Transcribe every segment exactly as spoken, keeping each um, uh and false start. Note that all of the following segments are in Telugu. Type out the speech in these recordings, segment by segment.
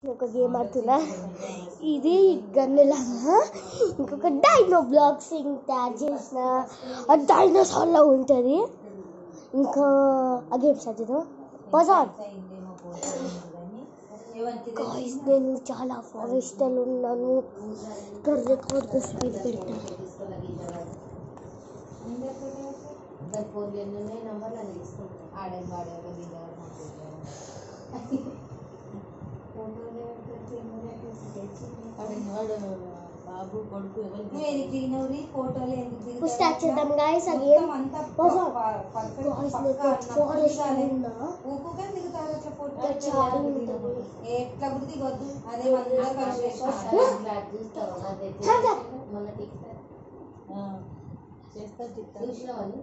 ఒక గేమ్ ఆడుతున్నా. ఇది గన్నులాగా ఇంకొక డైనో బ్లాక్స్ తయారు చేసిన ఆ డైనోసార్లా ఉంటుంది. ఇంకా ఆ గేమ్ చదువుతాం. బజార్ గాయ్స్, నేను చాలా ఫారెస్ట్లో ఉన్నాను. ఇక్కడ రికార్డ్ స్పీడ్ పెట్టాను. బాబు కొడుకు స్టార్ట్ చేద్దాం గాయ్స్. ఆ గేమ్ బజార్ గాయ్స్, నేను ఫారెస్ట్లో ఉన్నా. చాలా ఉంటుంది. ఎట్లా గుర్తి వద్దు అదే చూసిన వాళ్ళు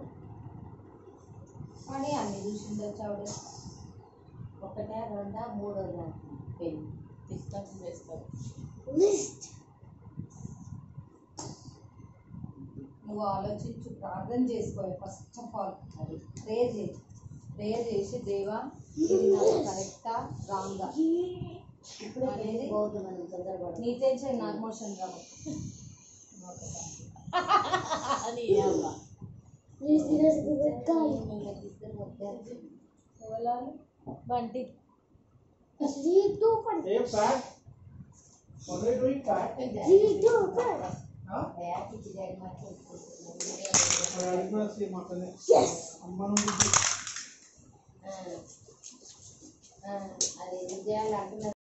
అని అన్ని చూసిందో చావుడే. ఒకటే రెండా మూడో పెన్ డిస్కస్ చేస్తారు. నువ్వు ఆలోచించు, ప్రార్థన చేసుకోవాలి. ఫస్ట్ ఆఫ్ ఆల్ అది ప్రేయర్ చేయి. ప్రేయర్ చేసి దేవా ఇది నాకు కరెక్టా రాంగా ఇప్పుడు అనేది నీ టెన్షన్ నాకు మోషన్ రావు. బంటి అది విజయాలు అంటున్నారు.